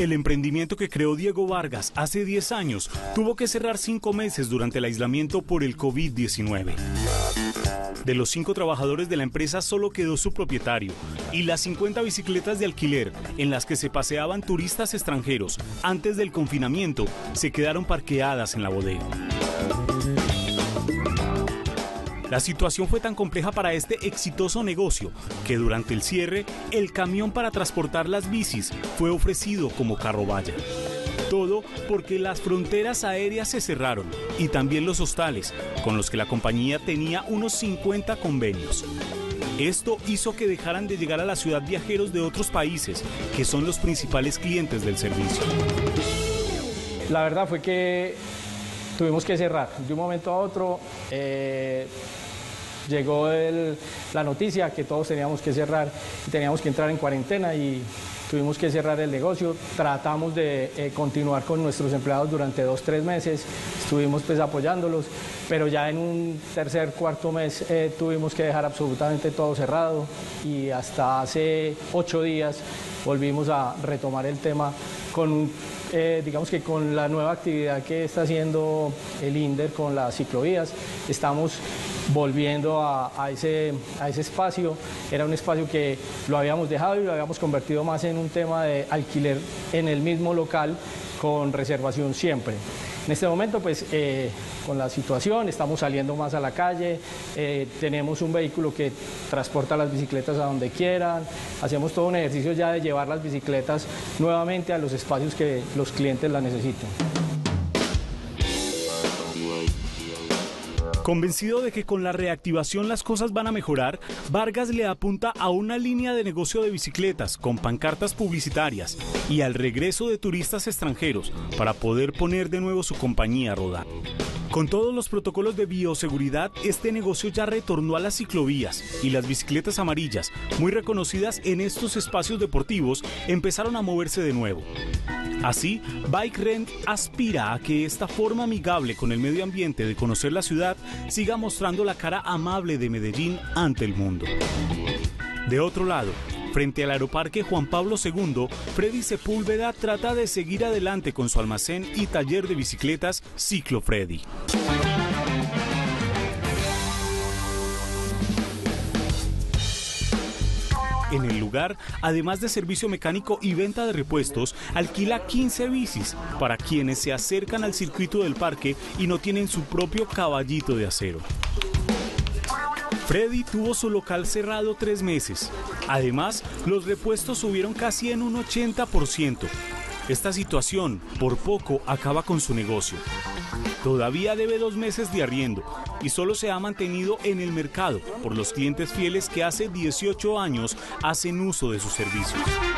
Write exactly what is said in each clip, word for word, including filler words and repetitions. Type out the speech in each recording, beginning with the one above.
El emprendimiento que creó Diego Vargas hace diez años tuvo que cerrar cinco meses durante el aislamiento por el COVID diecinueve. De los cinco trabajadores de la empresa solo quedó su propietario y las cincuenta bicicletas de alquiler en las que se paseaban turistas extranjeros antes del confinamiento se quedaron parqueadas en la bodega. La situación fue tan compleja para este exitoso negocio que durante el cierre, el camión para transportar las bicis fue ofrecido como carrovalla. Todo porque las fronteras aéreas se cerraron y también los hostales, con los que la compañía tenía unos cincuenta convenios. Esto hizo que dejaran de llegar a la ciudad viajeros de otros países, que son los principales clientes del servicio. La verdad fue que tuvimos que cerrar. De un momento a otro eh, llegó el, la noticia que todos teníamos que cerrar y teníamos que entrar en cuarentena y tuvimos que cerrar el negocio. Tratamos de eh, continuar con nuestros empleados durante dos, tres meses, estuvimos pues apoyándolos, pero ya en un tercer, cuarto mes eh, tuvimos que dejar absolutamente todo cerrado y hasta hace ocho días volvimos a retomar el tema con, eh, digamos que con la nueva actividad que está haciendo el INDER con las ciclovías. Estamos volviendo a, a, ese, a ese espacio. Era un espacio que lo habíamos dejado y lo habíamos convertido más en un tema de alquiler en el mismo local con reservación siempre. En este momento, pues, eh, con la situación, estamos saliendo más a la calle, eh, tenemos un vehículo que transporta las bicicletas a donde quieran, hacemos todo un ejercicio ya de llevar las bicicletas nuevamente a los espacios que los clientes las necesiten. Convencido de que con la reactivación las cosas van a mejorar, Vargas le apunta a una línea de negocio de bicicletas con pancartas publicitarias y al regreso de turistas extranjeros para poder poner de nuevo su compañía a rodar. Con todos los protocolos de bioseguridad, este negocio ya retornó a las ciclovías y las bicicletas amarillas, muy reconocidas en estos espacios deportivos, empezaron a moverse de nuevo. Así, Bike Rent aspira a que esta forma amigable con el medio ambiente de conocer la ciudad siga mostrando la cara amable de Medellín ante el mundo. De otro lado, frente al Aeroparque Juan Pablo segundo, Freddy Sepúlveda trata de seguir adelante con su almacén y taller de bicicletas Ciclo Freddy. En el lugar, además de servicio mecánico y venta de repuestos, alquila quince bicis para quienes se acercan al circuito del parque y no tienen su propio caballito de acero. Freddy tuvo su local cerrado tres meses. Además, los repuestos subieron casi en un ochenta por ciento. Esta situación, por poco, acaba con su negocio. Todavía debe dos meses de arriendo y solo se ha mantenido en el mercado por los clientes fieles que hace dieciocho años hacen uso de sus servicios.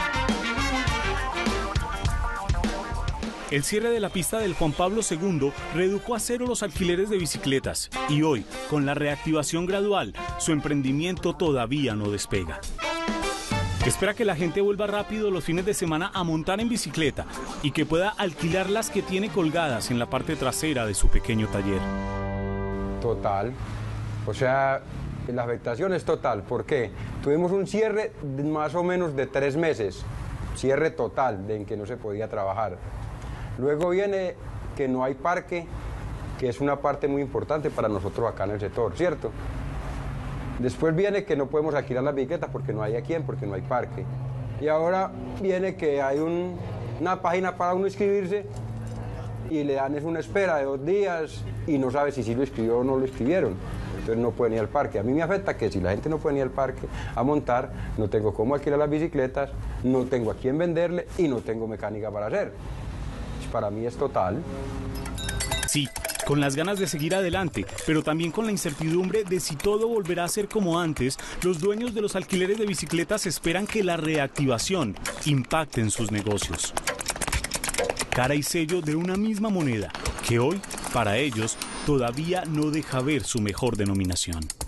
El cierre de la pista del Juan Pablo segundo redujo a cero los alquileres de bicicletas y hoy, con la reactivación gradual, su emprendimiento todavía no despega. Espera que la gente vuelva rápido los fines de semana a montar en bicicleta y que pueda alquilar las que tiene colgadas en la parte trasera de su pequeño taller. Total, o sea, la afectación es total. ¿Por qué? Tuvimos un cierre de más o menos de tres meses, cierre total de en que no se podía trabajar. Luego viene que no hay parque, que es una parte muy importante para nosotros acá en el sector, ¿cierto? Después viene que no podemos alquilar las bicicletas porque no hay a quién, porque no hay parque. Y ahora viene que hay un, una página para uno inscribirse y le dan es una espera de dos días y no sabe si sí lo escribió o no lo escribieron. Entonces no pueden ir al parque. A mí me afecta que si la gente no puede ir al parque a montar, no tengo cómo alquilar las bicicletas, no tengo a quién venderle y no tengo mecánica para hacer. Para mí es total. Sí, con las ganas de seguir adelante, pero también con la incertidumbre de si todo volverá a ser como antes, los dueños de los alquileres de bicicletas esperan que la reactivación impacte en sus negocios. Cara y sello de una misma moneda, que hoy, para ellos, todavía no deja ver su mejor denominación.